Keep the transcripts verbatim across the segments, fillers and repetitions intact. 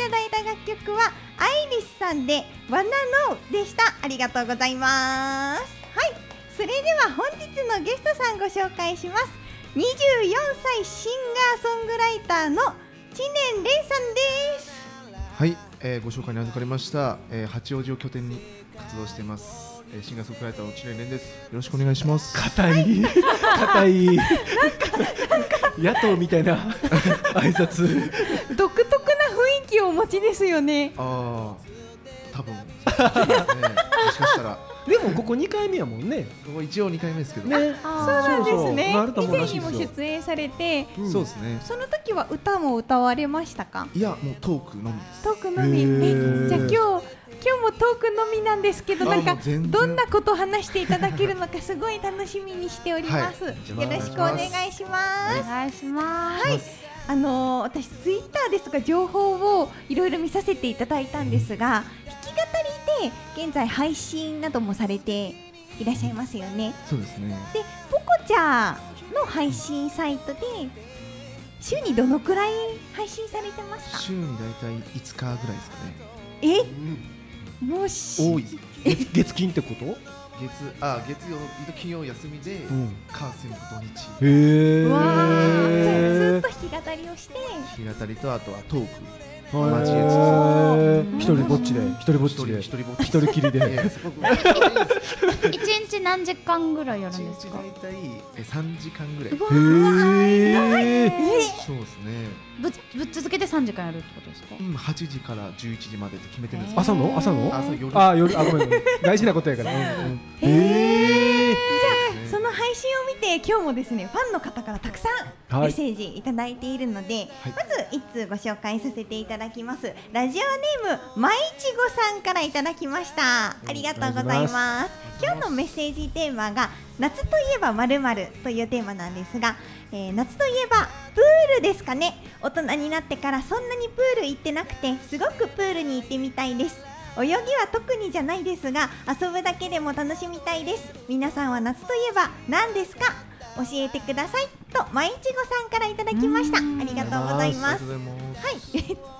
ただいた楽曲はアイリスさんでワナノーでした。ありがとうございます。はい、それでは本日のゲストさんご紹介します。にじゅうよんさいシンガーソングライターの知念蓮さんです。 はい、えー、ご紹介に預かりました、えー、八王子を拠点に活動しています、えー、シンガーソングライターの知念蓮です。よろしくお願いします。 硬い硬い野党みたいな挨拶独特な雰囲気をお持ちですよね。 ああ、多分そうですね。もしかしたらでもここにかいめやもんね。 ここ一応にかいめですけどね。 そうなんですね。以前にも出出演されて、 うん、そうですね。 その時は歌も歌われましたか？ いや、もうトークのみです。 トークのみ。え、じゃあ今日今日もトークのみなんですけど、なんかどんなことを話していただけるのかすごい楽しみにしております。はい、よろしくお願いします。 お願いします。 はい。あのー、私ツイッターですとか情報をいろいろ見させていただいたんですが、弾き語りで現在配信などもされていらっしゃいますよね。 そうですね。 で、ポコちゃんの配信サイトで週にどのくらい配信されてますか？ 週にだいたいいつかぐらいですかね。 え、 うん、 もし多い月, 月金ってこと？ 月あ月曜と金曜休みで、うん、火水木土日。 へー。 わー、ずっと弾き語りをして。 弾き語りとあとはトーク。 交えつつ、一人ぼっちで、一人ぼっちで、 一人ぼっち、 一人きりで。 一日何時間ぐらいやるんですか？ 一日だいたい三時間ぐらい。 へえ。 そうですね。 ぶぶっ続けて三時間やるってことですか？ うん、八時から十一時までって決めてるんです。 朝の朝の？ 朝夜。 あ、夜、あ、ごめん、大事なことやから。へえ。じゃあその配信を見て今日もですね、ファンの方からたくさんメッセージいただいているので、まず一通ご紹介させていただきます。ラジオネームまいちごさんからいただきました。ありがとうございます。今日のメッセージテーマが夏といえば〇〇というテーマなんですが、えー、夏といえばプールですかね。大人になってからそんなにプール行ってなくて、すごくプールに行ってみたいです。泳ぎは特にじゃないですが、遊ぶだけでも楽しみたいです。皆さんは夏といえば何ですか？教えてくださいとまいちごさんからいただきました。ありがとうございます。はい、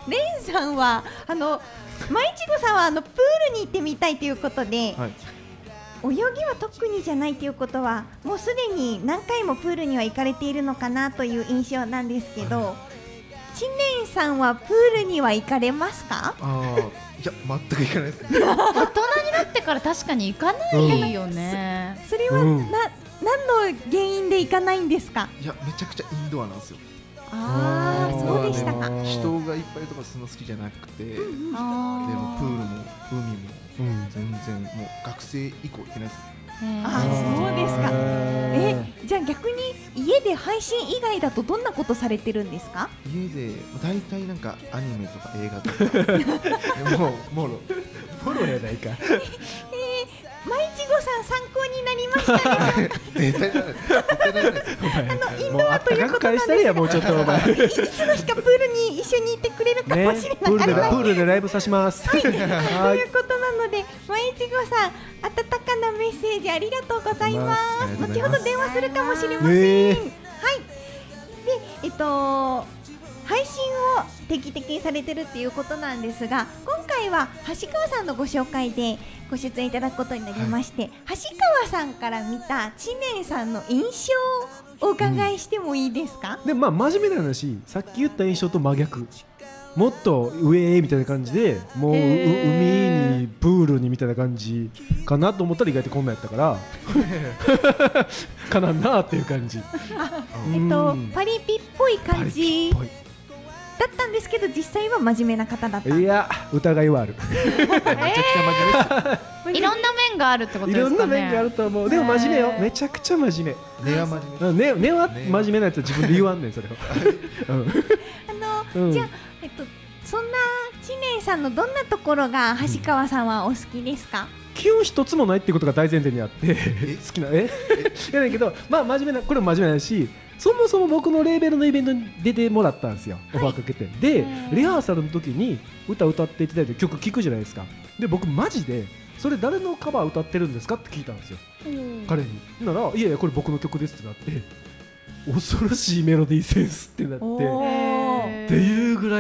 レンさんはあのまいちごさんはあのプールに行ってみたいということで、はい、泳ぎは特にじゃないということはもうすでに何回もプールには行かれているのかなという印象なんですけど、知念さんはプールには行かれますか？ あいや全く行かないですね。 大人になってから確かに行かないよね。 うん、それは、うん、な何の原因で行かないんですか？ いやめちゃくちゃインドアなんですよ。 ああ、そうでしたか。 人がいっぱいとかするの好きじゃなくて、うん、でもプールも海も、うん、全然もう学生以降行ってないですね。 あ、そうですか。え、じゃあ逆に家で配信以外だとどんなことされてるんですか？ 家でだいたいなんかアニメとか映画とかもうもろフォローやないか。 まいちごさん参考になりましたね。 絶対ないです。 あのインドアということなんですが、 もうちょっとお前いつの日かプールに一緒に行ってくれるかもしれない。ね、 プールでプールでライブさします。 はい、ということなので、まいちごさん温かなメッセージありがとうございます。後ほど電話するかもしれません。はい。で、えっと配信を定期的にされてるっていうことなんですが、今回は橋川さんのご紹介でご出演いただくことになりまして、はい、橋川さんから見た知念さんの印象をお伺いしてもいいですか？ うん、でまあ真面目な話、さっき言った印象と真逆、もっと上みたいな感じで、もう海にプールにみたいな感じかなと思ったら意外とこんなんやったからかなんなっていう感じ。 えっとパリピっぽい感じだったんですけど、実際は真面目な方だった。 いや疑いはある。 めちゃくちゃ真面目。いろんな面があるってことですかね。 いろんな面があると思う。でも真面目よ。めちゃくちゃ真面目。根は真面目。 根は真面目なやつは自分で言わんねんそれを。 あのじゃあえっとそんな知念さんのどんなところが橋川さんはお好きですか？ 基本一つもないってことが大前提にあって好きなえやねんけど、まあ真面目なこれも真面目だし、そもそも僕のレーベルのイベントに出てもらったんですよ、オファーかけて。でリハーサルの時に歌歌っていただいて曲聴くじゃないですか。で僕マジでそれ誰のカバー歌ってるんですかって聞いたんですよ、彼に。ならいやいやこれ僕の曲ですってなって、恐ろしいメロディーセンスってなってっていうぐらい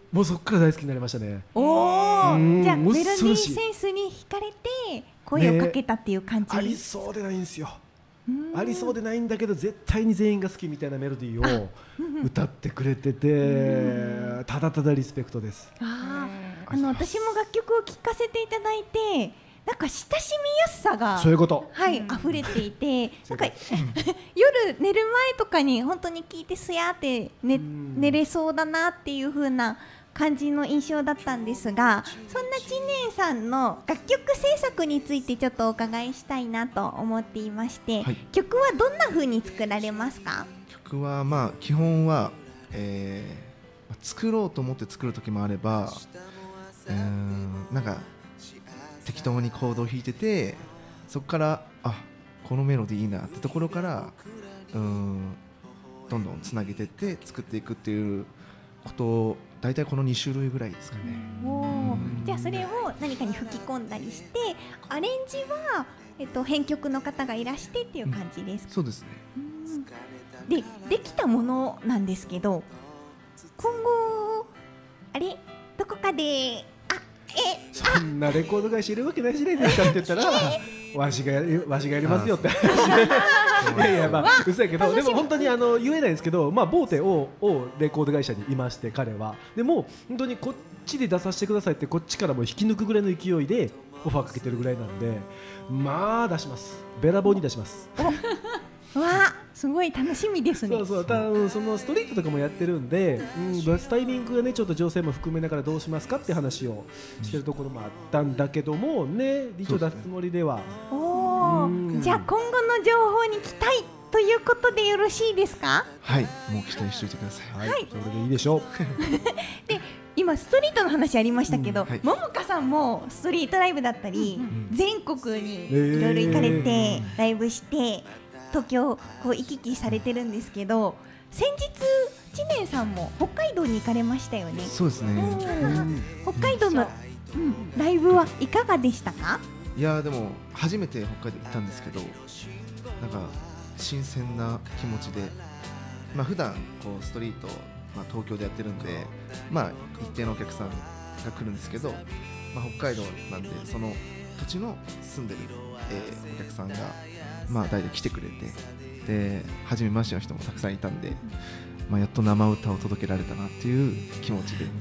もうそっから大好きになりましたね。 おお、じゃあメロディー恐ろしいセンスに惹かれて声をかけたっていう感じ、 ありそうでないんですよ。ありそうでないんだけど絶対に全員が好きみたいなメロディーを歌ってくれてて、ただただリスペクトです。 ああの私も楽曲を聴かせていただいて、なんか親しみやすさがそういうこと、 はい、溢れていて、なんか夜寝る前とかに本当に聴いてすやーって寝、寝れそうだなっていう風な感じの印象だったんですが、そんな知念さんの楽曲制作についてちょっとお伺いしたいなと思っていまして、はい、曲はどんな風に作られますか？ 曲はまあ基本は、えー、作ろうと思って作る時もあれば、うーんなんか適当にコードを弾いてて、そこからあこのメロディーいいなってところからうーんどんどんつなげてって作っていくっていうことを大体このに種類ぐらいですかね。 おじゃあそれを何かに吹き込んだりして、アレンジは、えっと、編曲の方がいらしてっていう感じですか？ うん、そうですね。 で、できたものなんですけど、今後あれどこかであえそんなレコード会社いるわけないじゃないですかって言ったらわしがやりわしがやりますよっていやいやまあ嘘やけど、でも本当にあの言えないんですけど、まあボーテををレコード会社にいまして、彼はでも本当にこっちで出させてくださいってこっちからも引き抜くぐらいの勢いでオファーかけてるぐらいなんで、まあ出します。べらぼうに出します。 わあすごい楽しみですね。 そうそう、たそのストリートとかもやってるんで、うん、出すタイミングがねちょっと情勢も含めながらどうしますかって話をしてるところもあったんだけどもね、一応出すつもりでは、ね、 おー、じゃあ今後の情報に期待ということでよろしいですか？ はい、もう期待しておいてください。 はい、それでいいでしょうで今ストリートの話ありましたけど、 うんはい、 ももかさんもストリートライブだったり、うん、全国にいろいろ行かれて、えー、ライブして東京こう行き来されてるんですけど、先日知念さんも北海道に行かれましたよね。 そうですね。 北海道の、うん、ライブはいかがでしたか？ いやでも初めて北海道行ったんですけど、なんか新鮮な気持ちで、まあ普段こうストリート、まあ、東京でやってるんで、まあ一定のお客さんが来るんですけど、まあ、北海道なんでその土地の住んでる、えー、お客さんがまあ大体来てくれて、で初めましての人もたくさんいたんで、まあ、やっと生歌を届けられたなっていう気持ちで、うん、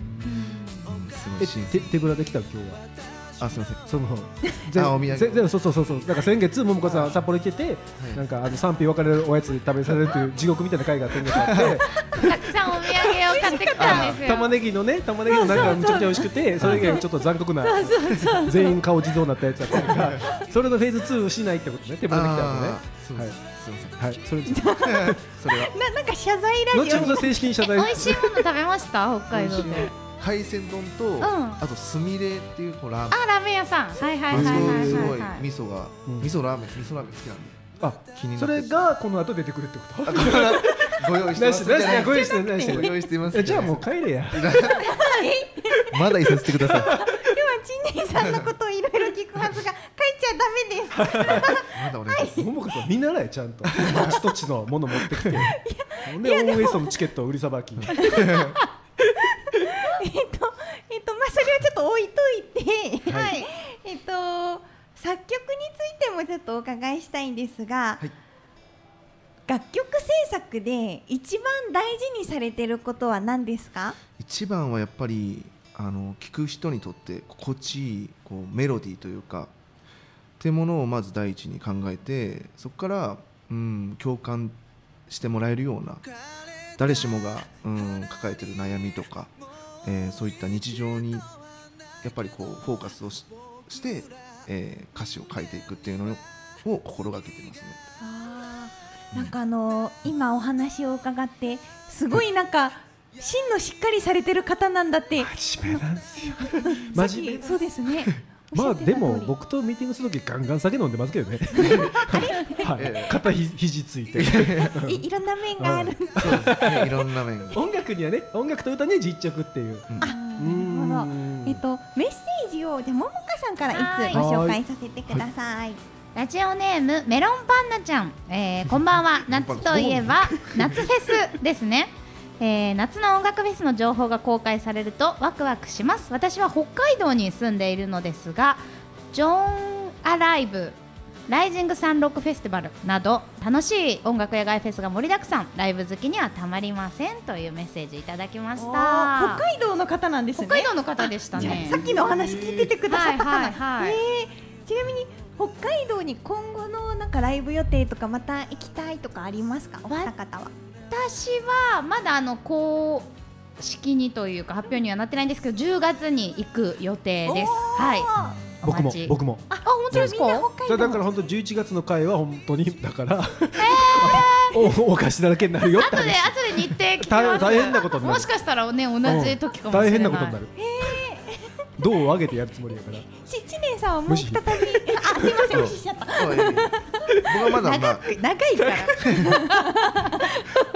すごい新鮮。 手手ぶらできた今日は。 あ、すみません。 そのあ、お土産。 そうそうそうそう。なんか先月ももこさん札幌行ってて、はい、なんかあの賛否分かれるおやつ食べされるという地獄みたいな会が先月あって、 たくさんお土産を買ってきたんですよ。 玉ねぎのね、玉ねぎのなんかめちゃくちゃ美味しくて、それ以外ちょっと残酷な全員顔地蔵になったやつだったから、それのフェーズツーしないってことね。手ぶらできたのね。 そうです。すみません。 はい、それそれはななんか謝罪ラジオ。 後ほど正式に謝罪。 美味しいもの食べました北海道で。 海鮮丼と、うん、あとすみれっていうこうラーメン。 あ、ラーメン屋さん。はいはいはいはいはい。 すごい味噌が、うん、味噌ラーメン、味噌ラーメン好きなんで。 あ、気になって。それがこの後出てくるってこと？ ご用意してます。 ご用意してないしてご用意してます。 じゃあもう帰れや。 まだいさせてください。 今日は知念さんのことをいろいろ聞くはずが帰っちゃダメです。 まだお願いします。 ももかさん見習えちゃんと。土地土地のもの持ってきて。でオンウエストのチケットを売りさばき。 えっと、えっと、まあ、それはちょっと置いといて、はい、えっと、作曲についてもちょっとお伺いしたいんですが、はい、楽曲制作で一番大事にされていることは何ですか？ 一番はやっぱりあの聴く人にとって心地いいこうメロディーというかっていうものをまず第一に考えて、そこから、うん、共感してもらえるような誰しもが、うん、抱えている悩みとか、えー、そういった日常にやっぱりこうフォーカスを し, して、えー、歌詞を書いていくっていうのを心がけてますね。 あー、なんかあのー、今お話を伺ってすごいなんか芯のしっかりされてる方なんだって。 真面目なんですよ。 真面目。そうですね。 まあでも僕とミーティングするときガンガン酒飲んでますけどね。はい、肩ひ肘ついてい, いろんな面がある。 そうですね、いろんな面が。 音楽にはね、音楽と歌には実直っていう。 あ、なるほど。えっとメッセージをじゃあももかさんからいつご紹介させてください。 ラジオネームメロンパンナちゃん、えー、こんばんは。夏といえば夏フェスですね。 えー、夏の音楽フェスの情報が公開されるとワクワクします。私は北海道に住んでいるのですが、ジョンアライブ、ライジングサンロックフェスティバルなど楽しい音楽野外フェスが盛りだくさん、ライブ好きにはたまりませんというメッセージいただきました。 北海道の方なんですね。 北海道の方でしたね。 さっきのお話聞いててくださった方、 はいはいはい、 えー、ちなみに北海道に今後のなんかライブ予定とかまた行きたいとかありますか、お二方は。 私はまだあの公式にというか発表にはなってないんですけど、じゅうがつに行く予定です。はい、 僕も僕も。 あ、本当ですか。 だから本当じゅういちがつの回は本当にだからおお菓子だらけになるよって話。 後で後で日程聞きます。 大変なことになる。 もしかしたらね同じ時かもしれない。 大変なことになる。銅を上げてやるつもりやから。 ち知念さんはもう再び、あ、すいません、無視しちゃった。 僕はまだ長く長いから。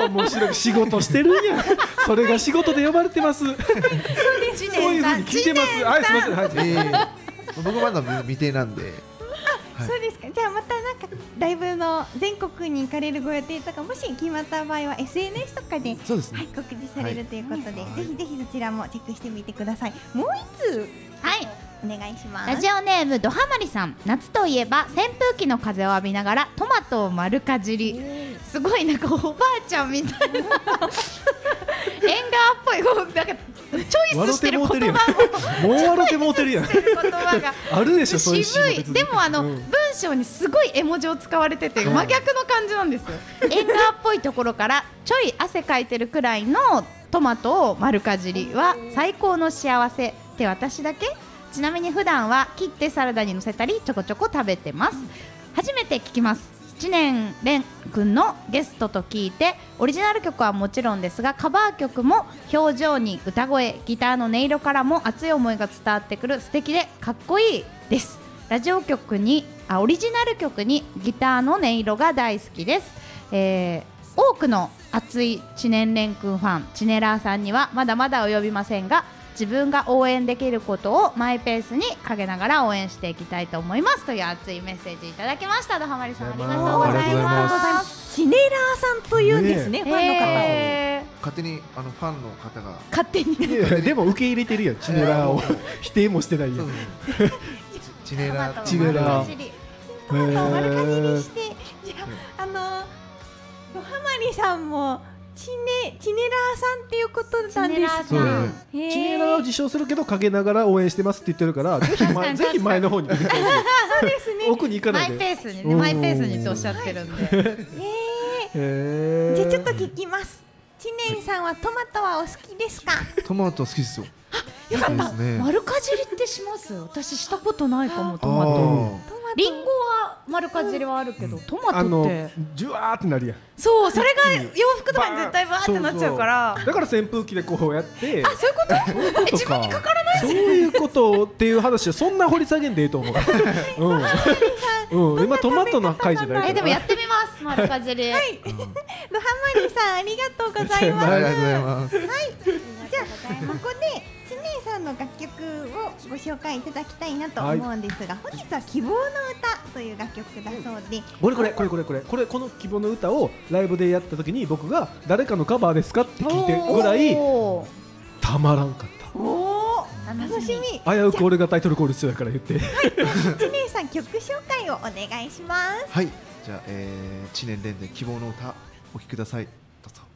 面白い、仕事してるんや。それが仕事で呼ばれてます。そういう風に聞いてます。はい、すみません。はい。 えー、僕はまだ未定なんで。 あ、そうですか。じゃあまたなんかライブの全国に行かれるご予定とか、もし決まった場合は エスエヌエス とかで、 そうですね、 はい、告知されるということで、 はい、 ぜひぜひそちらもチェックしてみてください。もう一つ、 はい、 お願いします。 ラジオネームどはまりさん。夏といえば扇風機の風を浴びながらトマトを丸かじり。すごいなんかおばあちゃんみたいな縁側っぽい、こうなんかチョイスしてる言葉ももう笑ってもうてるやん。 言葉があるでしょ、そういう渋い。でもあの、うん、文章にすごい絵文字を使われてて真逆の感じなんですよ。縁側っぽいところからちょい汗かいてるくらいのトマトを丸かじりは最高の幸せって私だけ。ちなみに普段は切ってサラダにのせたりちょこちょこ食べてます。初めて聞きます。知念蓮くんのゲストと聞いて、オリジナル曲はもちろんですがカバー曲も表情に歌声、ギターの音色からも熱い思いが伝わってくる素敵でかっこいいです。ラジオ曲にあオリジナル曲にギターの音色が大好きです。えー、多くの熱い知念蓮くんファンチネラーさんにはまだまだ及びませんが、自分が応援できることをマイペースにかけながら応援していきたいと思いますという熱いメッセージいただきました。どはまりさん、ありがとうございます。 シネラーさんというんですね、ファンの方。 勝手にあのファンの方が勝手に。 いやでも受け入れてるやん、チネラーを否定もしてないやん。 チネラー、 チネラー。 トマトを丸かじりして、じゃああのどはまりさんも。チネチネラーさんっていうことなんですか。 チネラーを自称するけど陰ながら応援してますって言ってるから、ぜひ前ぜひ前の方に。そうですね。 奥に行かないで。 マイペースにね、マイペースにっておっしゃってるんで。 ええ。じゃあちょっと聞きます。知念さんはトマトはお好きですか。 トマト好きですよ。 よかった。丸かじりってします。私したことないかも。トマト。リンゴは丸かじりはあるけど、トマトってジュワーってなるやん。 そう、それが洋服とかに絶対バーってなっちゃうから。 だから扇風機でこうやって。 あ、そういうこと？え、自分にかからない？ そういうことっていう話はそんな掘り下げんでいいと思う。うん。うん。今トマトの回じゃない。 え、でもやってみます。丸かじり。 はい。どはまりさん、ありがとうございます。 ありがとうございます。 はい。じゃあここで知念さんの楽曲をご紹介いただきたいなと思うんですが、本日は希望の歌という楽曲だそうで、 これこれこれこれこれこれこの希望の歌をライブでやった時に僕が誰かのカバーですかって聞いてぐらいたまらんかった。 おお、楽しみ。 危うく俺がタイトルコール必要やから言って。 はい、知念さん曲紹介をお願いします。 はい、じゃあ、えー、知念蓮で希望の歌お聴きください。どうぞ。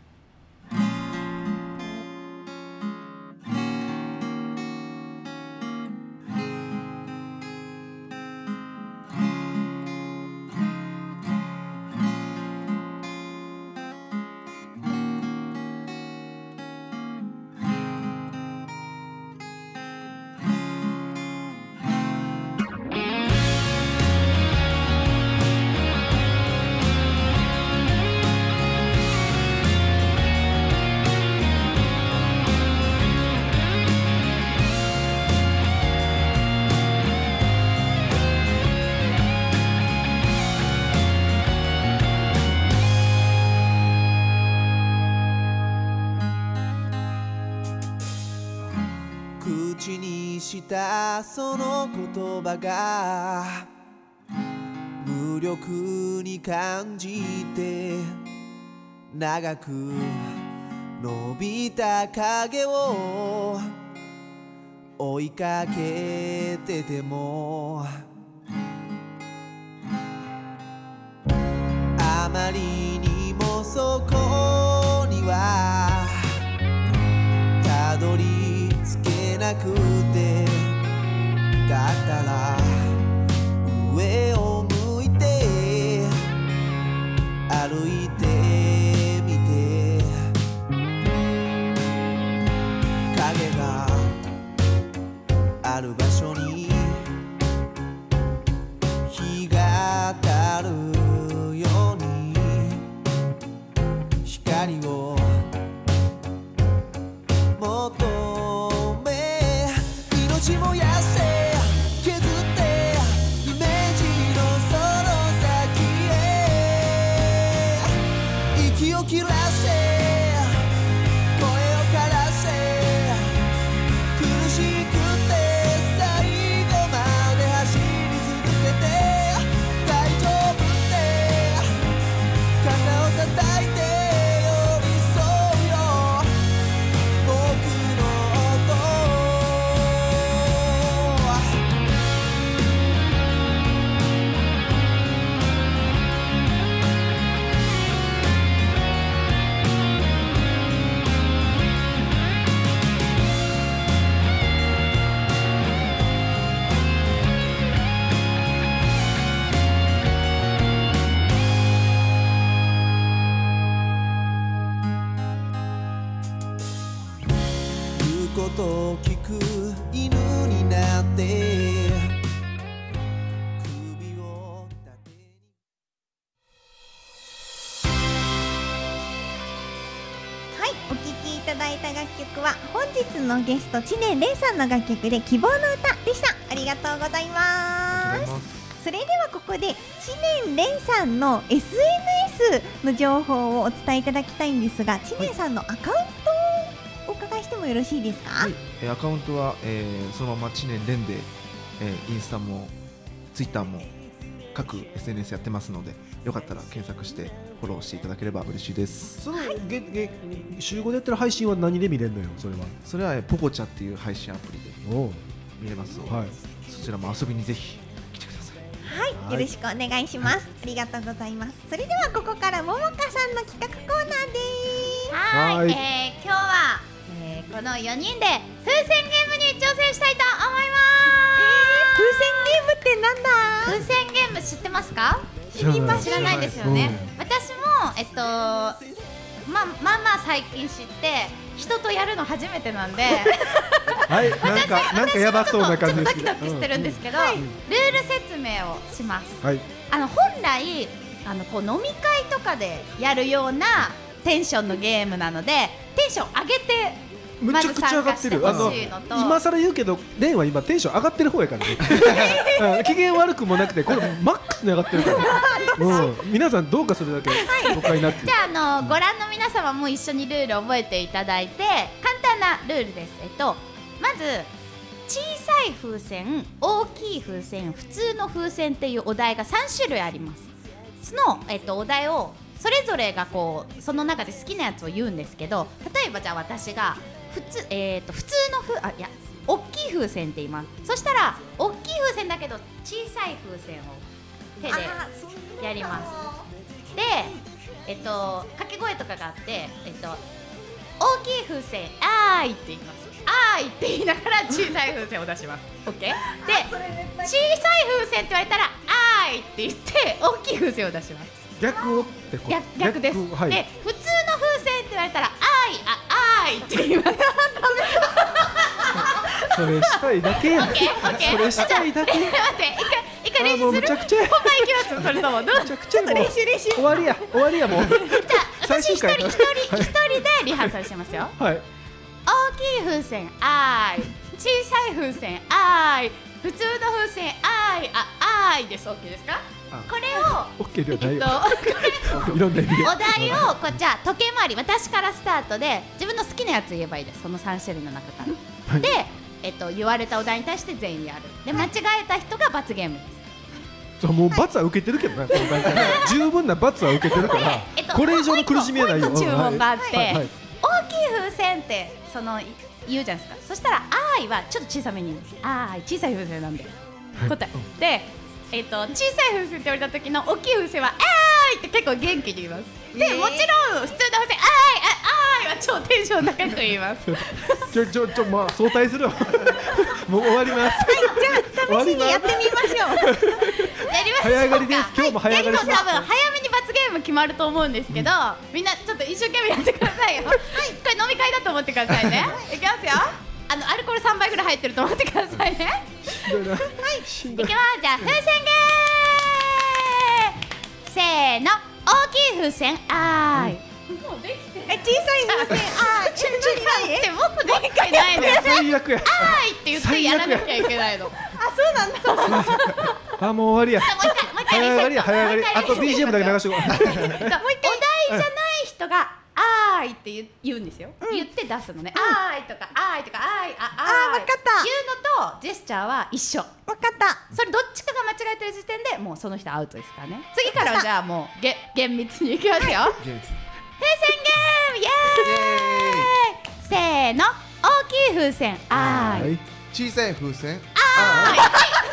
口にしたその言葉が無力に感じて長く伸びた影を追いかけててもあまりにもそこにはたどり着けなくてだったら上を向いて歩いてみて影がある場所に日が当たるように光を求め命燃やして削ってイメージのその先へ息を切らして声を枯らして苦しくて最後まで走り続けて大丈夫って肩を叩いて寄り添うよ僕の音言うことを聞く犬になって首を縦にはい、お聴きいただいた楽曲は本日のゲスト知念蓮さんの楽曲で希望の歌でした。ありがとうございます。それではここで知念蓮さんの エスエヌエス の情報をお伝えいただきたいんですが、知念さんのアカウントをお伺いしてもよろしいですか？ はい、えーアカウントは、えーそのまま知念蓮で、えーインスタもツイッターも各 エスエヌエス やってますので、よかったら検索してフォローしていただければ嬉しいです。 そのげげ週ごでやってる配信は何で見れるのよ、それは。 それは、えーポコチャっていう配信アプリでおう見れますので、 はい。 そちらも遊びにぜひ来てください。 はい、 はいよろしくお願いします。ありがとうございます。それではここからももかさんの企画コーナーです。 は、 はいいえー、今日は、えー、このよにんで風船ゲームに挑戦したいと思いま風船ゲームってなんだ？ す。風船ゲーム知ってますか？ 知らない知らないですよね。 う私もえっとまあまあまあ最近知って人とやるの初めてなんではい、なんかなんかやばそうな感じですけど。 ちょっとドキドキしてるんですけど、ルール説明をします。 うんはい。 あの本来あのこう飲み会とかでやるようなテンションのゲームなので、テンション上げてむちゃくちゃ上がってる。 まあのず参加してほしいのと今更言うけど、レンは今テンション上がってる方やからね。うん機嫌悪くもなくて、これマックスに上がってるから。うん、皆さんどうかそれだけ誤解なく。 じゃあ、あのご覧の皆様も一緒にルールを覚えていただいて、簡単なルールです。えっとまず小さい風船、大きい風船、普通の風船っていうお題がさん種類あります。その、えっと、お題をそれぞれがこうその中で好きなやつを言うんですけど、例えばじゃあ私が普通、えー、と普通のふあいや大きい風船って言います。そしたら大きい風船だけど小さい風船を手でやります。で、えっと掛け声とかがあって、えっと大きい風船あーいって言います。あーいって言いながら小さい風船を出します。オッケー。で、小さい風船って言われたらあーいって言って大きい風船を出します。 逆をってこ逆逆です。 はい。 で、普通の風船って言われたらあーいああーいって言います。 それしたいだけやん。 オッケーオッケー。 それしたいだけ。 じゃあ待って、一回一回練あもう習する。 むちゃくちゃや。 本番いきます。それともどう？ むちゃくちゃもう練習練習終わりや終わりやもう。 じゃあ私一人一人一人はいでリハーサルしますよ。 はい。 大きい風船あーい、小さい風船あーい、普通の風船あーいああーいです。オッケーですか？ あこれをオッケーではえっないよ。 といろんな意味で。 お題をこうじゃあ時計回り私からスタートで自分の好きなやつ言えばいいです。そのさん種類の中から。 はいで、えっと言われたお題に対して全員やる。で間違えた人が罰ゲームです。 そうもう罰は受けてるけどな、この段階で十分な罰は受けてるから、 えっとこれ以上の苦しみはないよ。 もう一個もう一個注文があってはいはい大大きい風船ってその言うじゃないですか。そしたらあーいはちょっと小さめに言うんです。あーい小さい風船なんで答えで、えっと小さい風船って言われた時の大きい風船はあーいって結構元気に言います。でもちろん普通の風船あーいあーいは超テンション高く言います。 ちょちょちょまあ相対するわもう終わります。 じゃあ試しにやってみましょう。 やりましょうか。 早上がりです。今日も早上がりします。 結構多分早めに罰ゲーム決まると思うんですけど、みんなちょっと一生懸命やってくださいよ。はい、これ飲み会だと思ってくださいね。いきますよ。あのアルコールさんばいぐらい入ってると思ってくださいね。 しんどいな。はいしんどい。 いきます。じゃあ風船ゲーせーの、大きい風船あーい。もうできてえ、小さい風船あー、ちょちょないってもうできてないのよ。 最悪や。 あーいって言ってやらなきゃいけないの。 あ、そうなんだ。 あもう終わりや。 もう一回もう一回早上がりや早上がり。 もう一回あと ビージーエム だけ流してこう。 お題じゃない人があーいって言う言うんですよ、言って出すのね、あーいとかあーいとかあーいああーいあーわかった言うのとジェスチャーは一緒。 わかった。 それどっちかが間違えてる時点でもうその人アウトですからね。次からはじゃあもうげ厳密にいきますよ。風船ゲームイエーイせーの、大きい風船あーい。 小さい風船あーい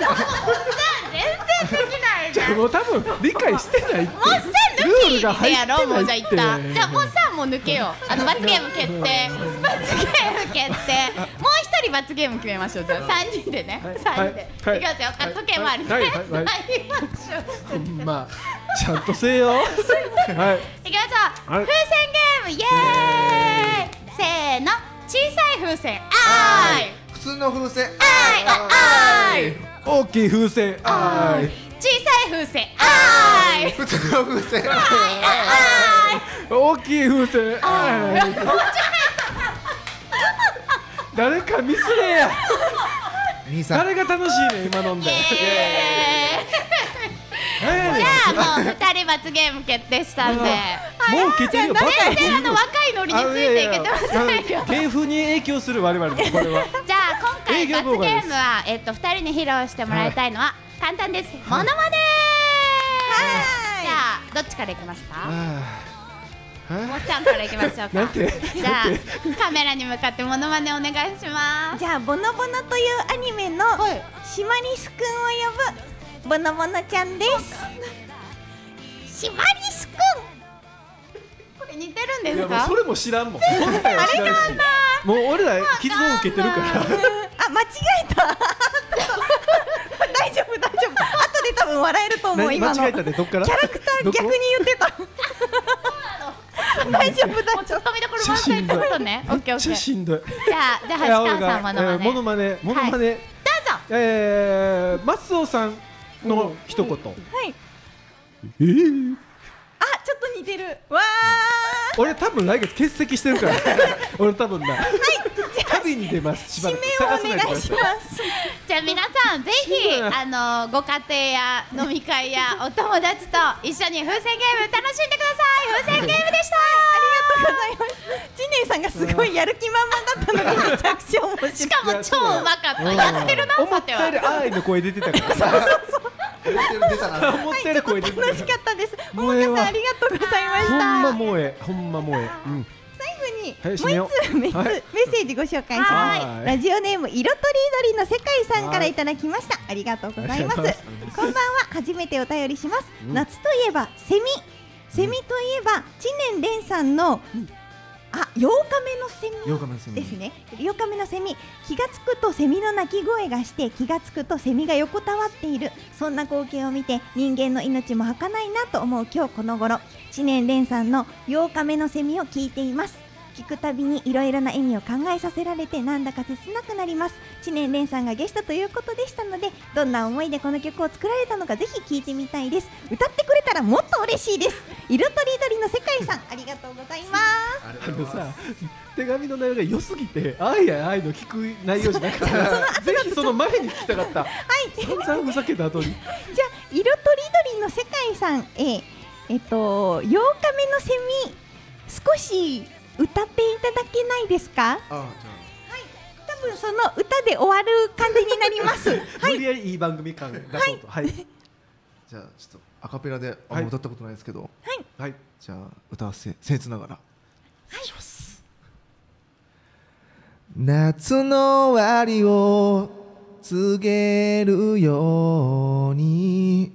全然できないじゃん。 もう多分理解してないって。 もう線抜ルーきルが入ってでやろう。もうじゃあないっていったじゃあもうさもう抜けよう。あの罰ゲーム決定罰ゲーム決定。もう一人罰ゲーム決めましょう。じゃあ三人でねはい三人ではいいきますよ。あ時計回りねはいはいはい参りましょう。 ほんまちゃんとせよ。はい。 いきましょう。 はい風船ゲームイエーイせーの、小さい風船あーい。 普通の風船あーいあーい。 大きい風船あーい。 小さい風船あーい。 普通の風船あーい大きい風船あーい。誰かミスれや。 兄さん誰が楽しいね今飲んで。 イエーイはいじゃあもう二人罰ゲーム決定したんで、 もう決定よ。バカ全然あの若いノリについていけてませんよ。 芸風に影響する我々もこれは。 じゃあ今回営業罰ゲ妨害ですームはえっと二人に披露してもらいたいのは簡単です。モノマネ。じゃあどっちからいきますか？ あもっちゃんからいきましょうか。 なんてじゃあカメラに向かってモノマネお願いします。 じゃあボノボノというアニメのシマリスくんを呼ぶボノボノちゃんです。シマリスくん。 これ似てるんですいやもうか？ それも知らんもん。本来は知らんし。もう俺ら傷を受けてるから。 あ、間違えた。大丈夫大丈夫。後で多分笑えると思う何今の。 間違えたでどっから？ キャラクター逆に言ってた。大丈夫もう大丈ツッコミどころ満載ってことね。オッケーオッケー。 めっちゃしんどい。 じゃあじゃあいや橋川さんモノマネ。 えーモノマネモノマネ。 どうぞ。 えーマスオさんの一言。 夫。はい。 えーあ、ちょっと似てる。わ俺多分来月欠席してるから。俺多分な。旅に出ます。しばー。 らく指名をお願いします。 じゃあ皆さんぜひあのご家庭や飲み会やお友達と一緒に風船ゲーム楽しんでください。風船ゲームでした。 ありがとうございます。知念さんがすごいやる気満々だったのがめちゃくちゃ面白い。 しかも超うまかった。やってるな思さては。 ったより愛の声出てたから。 出たな思ったより声出てたから。 楽しかったです。 もうええわももかさんありがとうございましほんまた。 もうええ。ほんまもうええ。うん。 最後にはい締めようもう一つメッセはいメッセージご紹介します。 はいラジオネーム色とりどりの世界さんからいただきました。ありがとうございます。 ありがとうございますこんばんは、初めてお便りします。 うん夏といえばセミ、セミといえば知念蓮さんの、あ、ようかめのセミ。 ようかめのセミですね。ようかめのセミ、気がつくとセミの鳴き声がして、気がつくとセミが横たわっている、そんな光景を見て人間の命も儚いなと思う今日この頃、知念蓮さんのようかめのセミを聞いています。聞くたびにいろいろな意味を考えさせられてなんだか切なくなります。知念蓮さんがゲストということでしたので、どんな思いでこの曲を作られたのかぜひ聞いてみたいです。歌ってくれたらもっと嬉しいです。色とりどりの世界さん、ありがとうございます。 あのさ、手紙の内容が良すぎて、愛や愛の聞く内容じゃなかったら、ぜひその前に聞きたかった。 はい散々ふざけた後に。 じゃあ色とりどりの世界さん、えー、えっとようかめのセミ、少し歌っていただけないですか？ あ、じゃ多分その歌で終わる感じになります。は無い。 理やりいい番組感出そうと。はい。 あじゃあちょっとアカペラであんま歌ったことないですけど、 はい。 じゃあ歌わせ僭越ながら失礼します。 夏の終わりを告げるように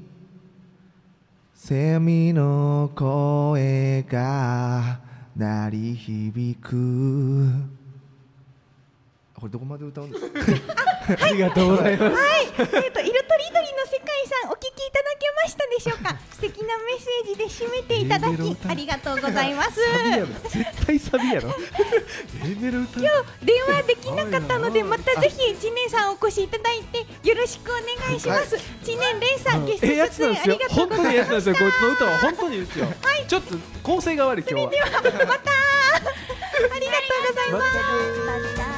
セミの声が鳴り響く。これどこまで歌うんですか？ ありがとうございます。 はい、えっと色とりどりの世界さんお聞きいただけましたでしょうか。素敵なメッセージで締めていただきありがとうございます。 サビやろ、絶対サビやろ。Aメロ歌う。 今日電話できなかったのでまたぜひ知念さんお越しいただいてよろしくお願いします。知念蓮さんゲストええやつ出演あなんですよ。 りがとうご本当にざいました。 やつなんですよ。こいつの歌は本当にですよ。ちょっと構成が悪い今日は。 ではまたありがとうございます。 全く